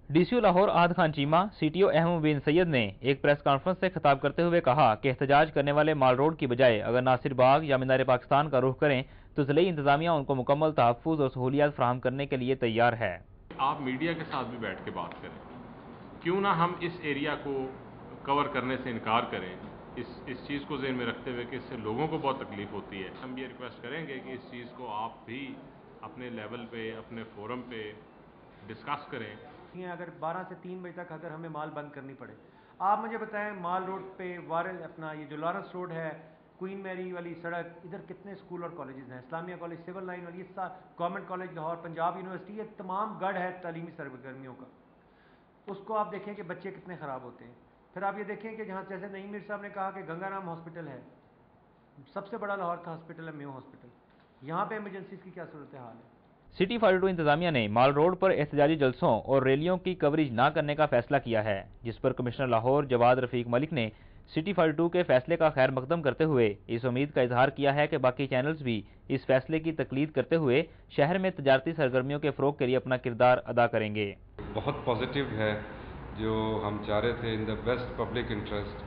DCO Lahore Ahad Khan Cheema CTO Ahmed bin Syed ने एक press conference से खिताब करते हुए कहा कि एहतजाज करने वाले माल रोड की बजाय अगर नासिर बाग या मीनार पाकिस्तान का रुख करें तो ज़िले इंतजामिया उनको मुकम्मल तहफ़्फ़ुज़ और सहूलियात फराहम करने के लिए तैयार है। आप मीडिया के साथ भी बैठ के बात करें, क्यों ना हम इस एरिया को कवर करने से इनकार करें, इस चीज़ को ज़हन में रखते हुए कि इससे लोगों को बहुत तकलीफ होती है। हम ये रिक्वेस्ट करेंगे कि इस चीज़ को आप भी अपने लेवल पे, अपने फोरम पे डिस्कस करें। अगर 12 से 3 बजे तक अगर हमें माल बंद करनी पड़े, आप मुझे बताएं माल रोड पे वारल अपना ये जो लॉरेंस रोड है, क्वीन मैरी वाली सड़क, इधर कितने स्कूल और कॉलेजेस हैं, इस्लामिया कॉलेज, सिविल लाइन वाली, government college Lahore, Punjab university, ये तमाम गढ़ है तालीमी सरगर्मियों का। उसको आप देखें कि बच्चे कितने ख़राब होते हैं। फिर आप ये देखें कि जहाँ जैसे नईम मीर साहब ने कहा कि गंगाराम हॉस्पिटल है, सबसे बड़ा लाहौर का हॉस्पिटल है, मेयो हॉस्पिटल, यहाँ पे इमरजेंसीज की क्या सूरत हाल है। सिटी 42 इंतजामिया ने माल रोड पर एहतजाजी जलसों और रैलियों की कवरेज न करने का फैसला किया है, जिस पर कमिश्नर लाहौर जवाद रफीक मलिक ने सिटी 42 के फैसले का खैर मकदम करते हुए इस उम्मीद का इजहार किया है कि बाकी चैनल्स भी इस फैसले की तकलीद करते हुए शहर में तजारती सरगर्मियों के फ़रोग के लिए अपना किरदार अदा करेंगे। बहुत पॉजिटिव है जो हम चाह रहे थे, in the best public interest,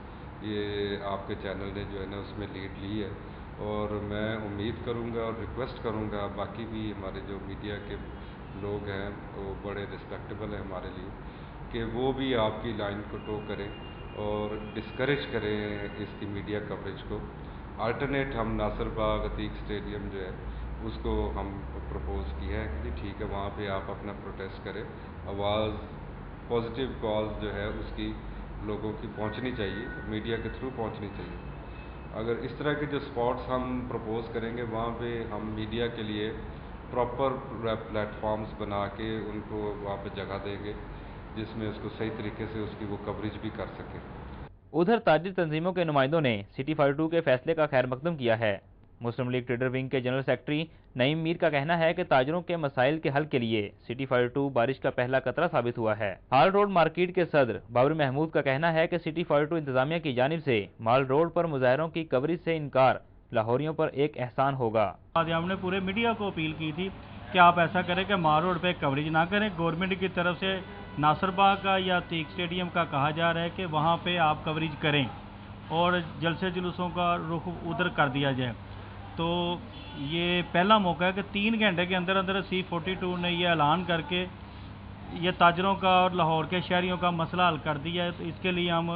ये आपके चैनल ने जो है ना उसमें लीड ली है। और मैं उम्मीद करूंगा और रिक्वेस्ट करूंगा बाकी भी हमारे जो मीडिया के लोग हैं वो बड़े रिस्पेक्टेबल हैं हमारे लिए, कि वो भी आपकी लाइन को टो करें और डिस्करेज करें इसकी मीडिया कवरेज को। अल्टरनेट हम नासिर बाग अतीक स्टेडियम जो है उसको हम प्रपोज़ किया है कि ठीक है वहाँ पे आप अपना प्रोटेस्ट करें, आवाज़ पॉजिटिव कॉज जो है उसकी लोगों की पहुँचनी चाहिए, मीडिया के थ्रू पहुँचनी चाहिए। अगर इस तरह के जो स्पॉट्स हम प्रपोज़ करेंगे वहाँ पे हम मीडिया के लिए प्रॉपर प्लेटफॉर्म्स बना के उनको वहाँ पे जगह देंगे जिसमें उसको सही तरीके से उसकी वो कवरेज भी कर सकें। उधर ताजिर तंजीमों के नुमाइंदों ने सिटी 42 के फैसले का खैर मकदम किया है। मुस्लिम लीग ट्रेडर विंग के जनरल सेक्रेटरी नईम मीर का कहना है कि ताजरों के मसाइल के हल के लिए सिटी 42 बारिश का पहला कतरा साबित हुआ है। हाल रोड मार्केट के सदर बाबर महमूद का कहना है कि सिटी 42 इंतजामिया की जानिब से माल रोड पर मुजाहरों की कवरेज से इनकार लाहौरियों पर एक एहसान होगा। हमने पूरे मीडिया को अपील की थी कि आप ऐसा करें कि माल रोड पे कवरेज ना करें। गवर्नमेंट की तरफ से नासिर बाग का या अतीक स्टेडियम का कहा जा रहा है कि वहाँ पे आप कवरेज करें और जलसे जुलूसों का रुख उधर कर दिया जाए। तो ये पहला मौका है कि 3 घंटे के अंदर अंदर C42 ने ये ऐलान करके ये ताजरों का और लाहौर के शहरियों का मसला हल कर दिया है। तो इसके लिए हम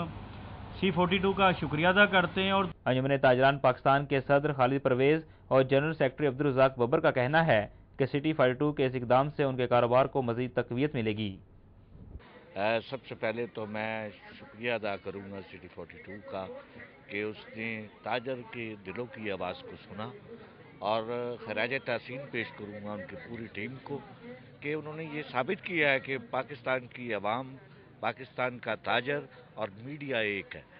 C42 का शुक्रिया अदा करते हैं। और अंजुमन ताजरान पाकिस्तान के सदर खालिद परवेज और जनरल सेक्रेटरी अब्दुल रज़ाक बब्बर का कहना है कि सिटी 42 के इस इकदाम से उनके कारोबार को मजीद तकवीत मिलेगी। सबसे पहले तो मैं शुक्रिया अदा करूंगा सिटी 42 का कि उसने ताजर के दिलों की आवाज़ को सुना, और खराज तहसीन पेश करूंगा उनकी पूरी टीम को कि उन्होंने ये साबित किया है कि पाकिस्तान की आवाम, पाकिस्तान का ताजर और मीडिया एक है।